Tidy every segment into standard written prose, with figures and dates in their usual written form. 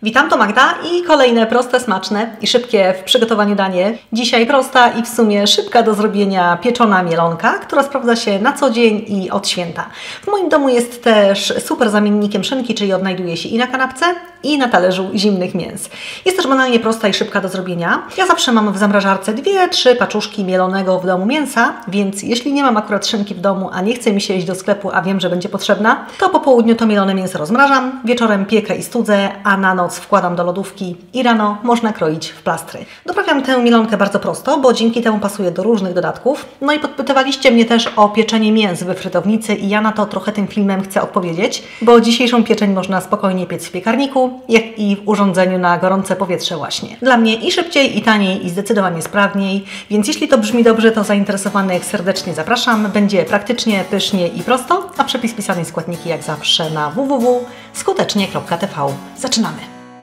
Witam, to Magda i kolejne proste, smaczne i szybkie w przygotowaniu danie. Dzisiaj prosta i w sumie szybka do zrobienia pieczona mielonka, która sprawdza się na co dzień i od święta. W moim domu jest też super zamiennikiem szynki, czyli odnajduje się i na kanapce, i na talerzu zimnych mięs. Jest też banalnie prosta i szybka do zrobienia. Ja zawsze mam w zamrażarce 2-3 paczuszki mielonego w domu mięsa, więc jeśli nie mam akurat szynki w domu, a nie chce mi się iść do sklepu, a wiem, że będzie potrzebna, to po południu to mielone mięso rozmrażam, wieczorem piekę i studzę, a na noc wkładam do lodówki i rano można kroić w plastry. Doprawiam tę mielonkę bardzo prosto, bo dzięki temu pasuje do różnych dodatków. No i podpytywaliście mnie też o pieczenie mięs we frytownicy i ja na to trochę tym filmem chcę odpowiedzieć, bo dzisiejszą pieczeń można spokojnie piec w piekarniku, jak i w urządzeniu na gorące powietrze właśnie. Dla mnie i szybciej, i taniej, i zdecydowanie sprawniej, więc jeśli to brzmi dobrze, to zainteresowanych serdecznie zapraszam. Będzie praktycznie, pysznie i prosto, a przepis pisany i składniki jak zawsze na www.skutecznie.tv. Zaczynamy!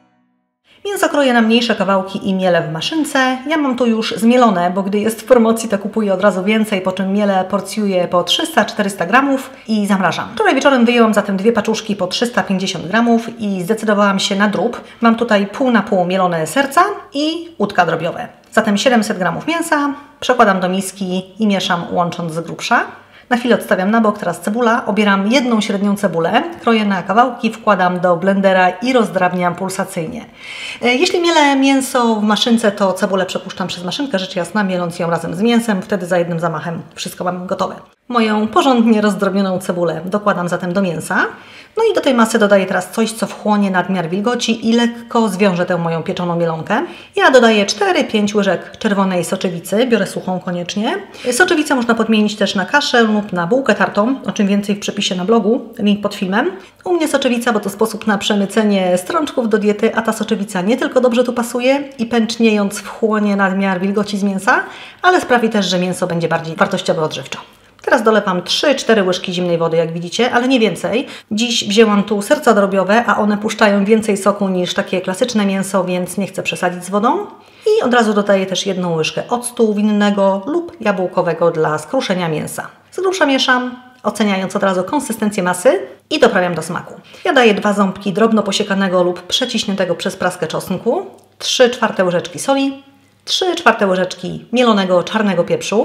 Mięso kroję na mniejsze kawałki i mielę w maszynce. Ja mam tu już zmielone, bo gdy jest w promocji, to kupuję od razu więcej, po czym mielę, porcjuję po 300-400 gramów i zamrażam. Wczoraj wieczorem wyjęłam zatem 2 paczuszki po 350 gramów i zdecydowałam się na drób. Mam tutaj pół na pół mielone serca i łódka drobiowe. Zatem 700 gramów mięsa przekładam do miski i mieszam, łącząc z grubsza. Na chwilę odstawiam na bok, teraz cebula. Obieram jedną średnią cebulę, kroję na kawałki, wkładam do blendera i rozdrabniam pulsacyjnie. Jeśli mielę mięso w maszynce, to cebulę przepuszczam przez maszynkę, rzecz jasna, mieląc ją razem z mięsem. Wtedy za jednym zamachem wszystko mam gotowe. Moją porządnie rozdrobnioną cebulę dokładam zatem do mięsa. No i do tej masy dodaję teraz coś, co wchłonie nadmiar wilgoci i lekko zwiąże tę moją pieczoną mielonkę. Ja dodaję 4-5 łyżek czerwonej soczewicy, biorę suchą koniecznie. Soczewicę można podmienić też na kaszę lub na bułkę tartą, o czym więcej w przepisie na blogu, link pod filmem. U mnie soczewica, bo to sposób na przemycenie strączków do diety, a ta soczewica nie tylko dobrze tu pasuje i pęczniejąc wchłonie nadmiar wilgoci z mięsa, ale sprawi też, że mięso będzie bardziej wartościowe odżywczo. Teraz dolewam 3-4 łyżki zimnej wody, jak widzicie, ale nie więcej. Dziś wzięłam tu serca drobiowe, a one puszczają więcej soku niż takie klasyczne mięso, więc nie chcę przesadzić z wodą. I od razu dodaję też 1 łyżkę octu winnego lub jabłkowego dla skruszenia mięsa. Z grubsza mieszam, oceniając od razu konsystencję masy i doprawiam do smaku. Ja daję 2 ząbki drobno posiekanego lub przeciśniętego przez praskę czosnku, 3/4 łyżeczki soli, 3/4 łyżeczki mielonego czarnego pieprzu,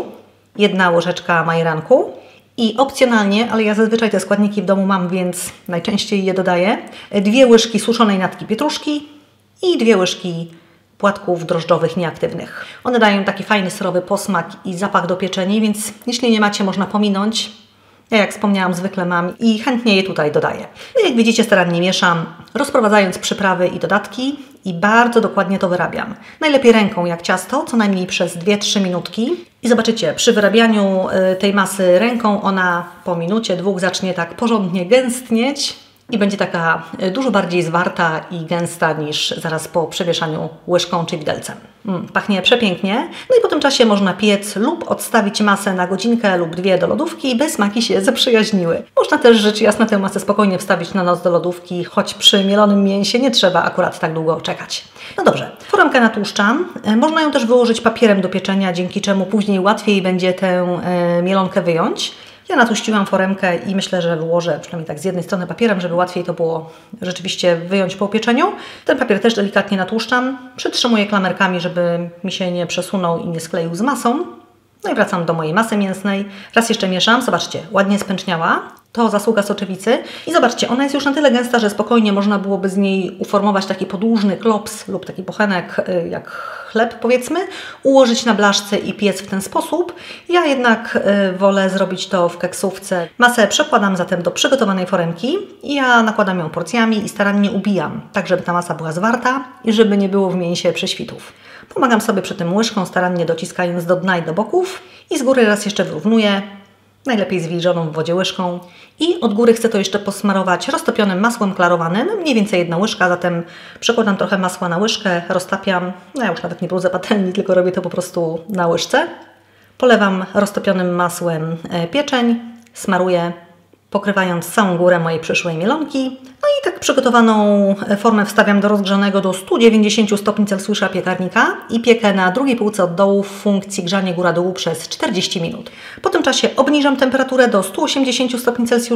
1 łyżeczka majeranku i opcjonalnie, ale ja zazwyczaj te składniki w domu mam, więc najczęściej je dodaję, 2 łyżki suszonej natki pietruszki i 2 łyżki płatków drożdżowych nieaktywnych. One dają taki fajny, surowy posmak i zapach do pieczeni, więc jeśli nie macie, można pominąć. Ja, jak wspomniałam, zwykle mam i chętnie je tutaj dodaję. No jak widzicie, starannie mieszam, rozprowadzając przyprawy i dodatki i bardzo dokładnie to wyrabiam. Najlepiej ręką jak ciasto, co najmniej przez 2-3 minutki. I zobaczycie, przy wyrabianiu tej masy ręką ona po minucie, 2 zacznie tak porządnie gęstnieć i będzie taka dużo bardziej zwarta i gęsta niż zaraz po przewieszaniu łyżką czy widelcem. Pachnie przepięknie. No i po tym czasie można piec lub odstawić masę na godzinkę lub 2 do lodówki, by smaki się zaprzyjaźniły. Można też rzecz jasna tę masę spokojnie wstawić na noc do lodówki, choć przy mielonym mięsie nie trzeba akurat tak długo czekać. No dobrze, foremkę natłuszczam. Można ją też wyłożyć papierem do pieczenia, dzięki czemu później łatwiej będzie tę mielonkę wyjąć. Ja natłuściłam foremkę i myślę, że wyłożę przynajmniej tak z jednej strony papierem, żeby łatwiej to było rzeczywiście wyjąć po upieczeniu. Ten papier też delikatnie natłuszczam, przytrzymuję klamerkami, żeby mi się nie przesunął i nie skleił z masą. No i wracam do mojej masy mięsnej. Raz jeszcze mieszam, zobaczcie, ładnie spęczniała. To zasługa soczewicy. I zobaczcie, ona jest już na tyle gęsta, że spokojnie można byłoby z niej uformować taki podłużny klops lub taki bochenek jak chleb, powiedzmy, ułożyć na blaszce i piec w ten sposób. Ja jednak wolę zrobić to w keksówce. Masę przekładam zatem do przygotowanej foremki i ja nakładam ją porcjami i starannie ubijam, tak żeby ta masa była zwarta i żeby nie było w mięsie prześwitów. Pomagam sobie przy tym łyżką, starannie dociskając do dna i do boków i z góry raz jeszcze wyrównuję, najlepiej zwilżoną w wodzie łyżką i od góry chcę to jeszcze posmarować roztopionym masłem klarowanym, mniej więcej 1 łyżka, zatem przekładam trochę masła na łyżkę, roztapiam, no ja już nawet nie brudzę patelni, tylko robię to po prostu na łyżce. Polewam roztopionym masłem pieczeń, smaruję, pokrywając całą górę mojej przyszłej mielonki. No i tak przygotowaną formę wstawiam do rozgrzanego do 190 stopni Celsjusza piekarnika i piekę na drugiej półce od dołu w funkcji grzanie góra-dół przez 40 minut. Po tym czasie obniżam temperaturę do 180 stopni Celsjusza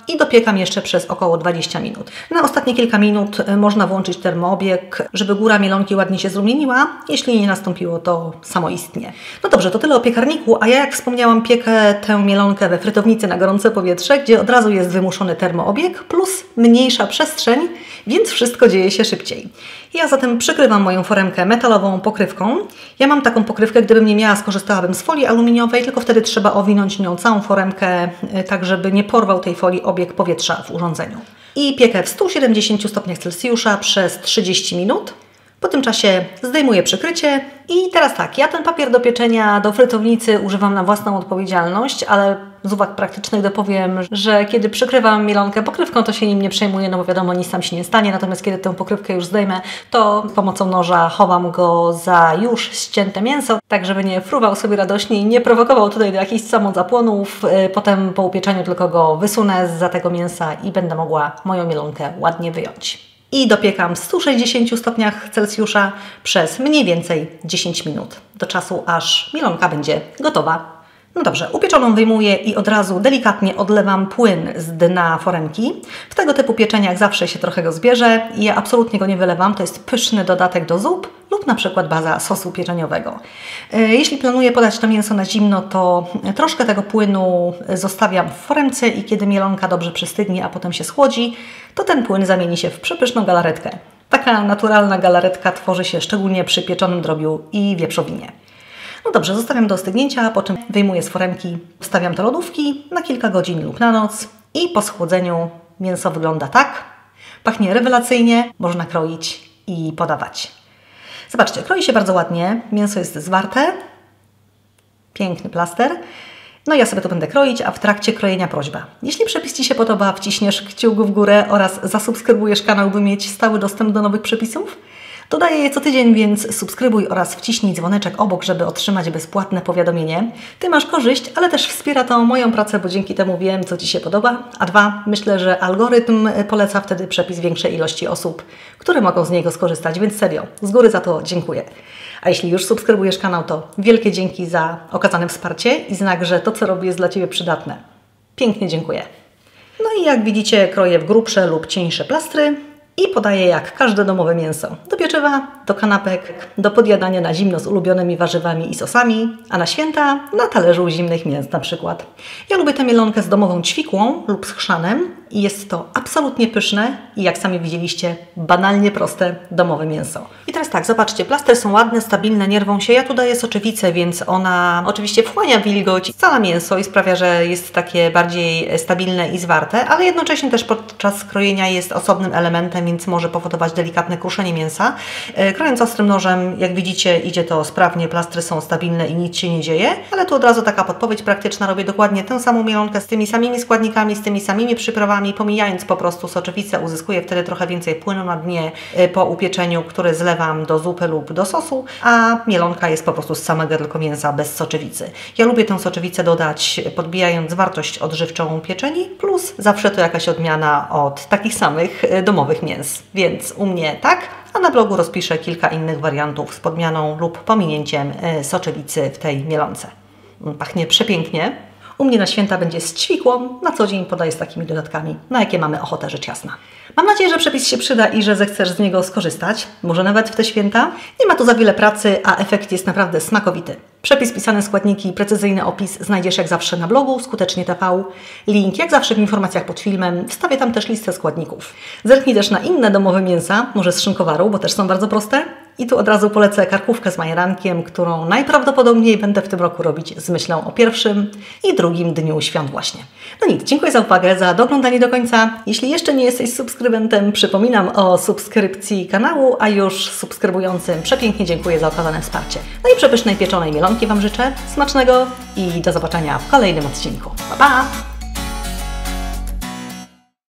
i dopiekam jeszcze przez około 20 minut. Na ostatnie kilka minut można włączyć termoobieg, żeby góra mielonki ładnie się zrumieniła. Jeśli nie nastąpiło, to samoistnie. No dobrze, to tyle o piekarniku, a ja jak wspomniałam piekę tę mielonkę we frytownicy na gorące powietrze, gdzie od razu jest wymuszony termoobieg plus mniejsza przestrzeń, więc wszystko dzieje się szybciej. Ja zatem przykrywam moją foremkę metalową pokrywką. Ja mam taką pokrywkę, gdybym nie miała, skorzystałabym z folii aluminiowej, tylko wtedy trzeba owinąć nią całą foremkę, tak żeby nie porwał tej folii obieg powietrza w urządzeniu. I piekę w 170 stopniach Celsjusza przez 30 minut. Po tym czasie zdejmuję przykrycie i teraz tak, ja ten papier do pieczenia do frytownicy używam na własną odpowiedzialność, ale z uwag praktycznych dopowiem, że kiedy przykrywam mielonkę pokrywką, to się nim nie przejmuję, no bo wiadomo, nic tam się nie stanie, natomiast kiedy tę pokrywkę już zdejmę, to pomocą noża chowam go za już ścięte mięso, tak żeby nie fruwał sobie radośnie i nie prowokował tutaj do jakichś samozapłonów. Potem po upieczeniu tylko go wysunę zza tego mięsa i będę mogła moją mielonkę ładnie wyjąć. I dopiekam w 160 stopniach Celsjusza przez mniej więcej 10 minut, do czasu aż mielonka będzie gotowa. No dobrze, upieczoną wyjmuję i od razu delikatnie odlewam płyn z dna foremki. W tego typu pieczeniach zawsze się trochę go zbierze i ja absolutnie go nie wylewam, to jest pyszny dodatek do zup lub na przykład baza sosu pieczeniowego. Jeśli planuję podać to mięso na zimno, to troszkę tego płynu zostawiam w foremce i kiedy mielonka dobrze przystygnie, a potem się schłodzi, to ten płyn zamieni się w przepyszną galaretkę. Taka naturalna galaretka tworzy się szczególnie przy pieczonym drobiu i wieprzowinie. No dobrze, zostawiam do ostygnięcia, po czym wyjmuję z foremki, wstawiam do lodówki na kilka godzin lub na noc i po schłodzeniu mięso wygląda tak. Pachnie rewelacyjnie, można kroić i podawać. Zobaczcie, kroi się bardzo ładnie, mięso jest zwarte, piękny plaster. No ja sobie to będę kroić, a w trakcie krojenia prośba. Jeśli przepis Ci się podoba, wciśniesz kciuk w górę oraz zasubskrybujesz kanał, by mieć stały dostęp do nowych przepisów. Dodaję je co tydzień, więc subskrybuj oraz wciśnij dzwoneczek obok, żeby otrzymać bezpłatne powiadomienie. Ty masz korzyść, ale też wspiera to moją pracę, bo dzięki temu wiem, co Ci się podoba. A dwa, myślę, że algorytm poleca wtedy przepis większej ilości osób, które mogą z niego skorzystać, więc serio, z góry za to dziękuję. A jeśli już subskrybujesz kanał, to wielkie dzięki za okazane wsparcie i znak, że to, co robię, jest dla Ciebie przydatne. Pięknie dziękuję. No i jak widzicie, kroję w grubsze lub cieńsze plastry. I podaję jak każde domowe mięso. Do pieczywa, do kanapek, do podjadania na zimno z ulubionymi warzywami i sosami, a na święta na talerzu zimnych mięs na przykład. Ja lubię tę mielonkę z domową ćwikłą lub z chrzanem i jest to absolutnie pyszne i jak sami widzieliście, banalnie proste domowe mięso. I teraz tak, zobaczcie, plastry są ładne, stabilne, nie rwą się. Ja tu daję soczewicę, więc ona oczywiście wchłania wilgoć, scala mięso i sprawia, że jest takie bardziej stabilne i zwarte, ale jednocześnie też podczas krojenia jest osobnym elementem, więc może powodować delikatne kruszenie mięsa. Krojąc ostrym nożem, jak widzicie, idzie to sprawnie, plastry są stabilne i nic się nie dzieje, ale tu od razu taka podpowiedź praktyczna, robię dokładnie tę samą mielonkę z tymi samymi składnikami, z tymi samymi przyprawami, pomijając po prostu soczewicę, uzyskuję wtedy trochę więcej płynu na dnie po upieczeniu, który zlewam do zupy lub do sosu, a mielonka jest po prostu z samego tylko mięsa bez soczewicy. Ja lubię tę soczewicę dodać, podbijając wartość odżywczą pieczeni, plus zawsze to jakaś odmiana od takich samych domowych mięs. Więc u mnie tak, a na blogu rozpiszę kilka innych wariantów z podmianą lub pominięciem soczewicy w tej mielonce. Pachnie przepięknie. U mnie na święta będzie z ćwikłą, na co dzień podaję z takimi dodatkami, na jakie mamy ochotę, rzecz jasna. Mam nadzieję, że przepis się przyda i że zechcesz z niego skorzystać, może nawet w te święta. Nie ma tu za wiele pracy, a efekt jest naprawdę smakowity. Przepis, pisane składniki, precyzyjny opis znajdziesz jak zawsze na blogu Skutecznie TV. Link jak zawsze w informacjach pod filmem. Wstawię tam też listę składników. Zerknij też na inne domowe mięsa, może z szynkowaru, bo też są bardzo proste. I tu od razu polecę karkówkę z majerankiem, którą najprawdopodobniej będę w tym roku robić z myślą o pierwszym i drugim dniu świąt właśnie. No nic, dziękuję za uwagę, za doglądanie do końca. Jeśli jeszcze nie jesteś subskrybentem, przypominam o subskrypcji kanału, a już subskrybującym przepięknie dziękuję za okazane wsparcie. No i przepysznej pieczonej mielonki Wam życzę, smacznego i do zobaczenia w kolejnym odcinku. Pa, pa!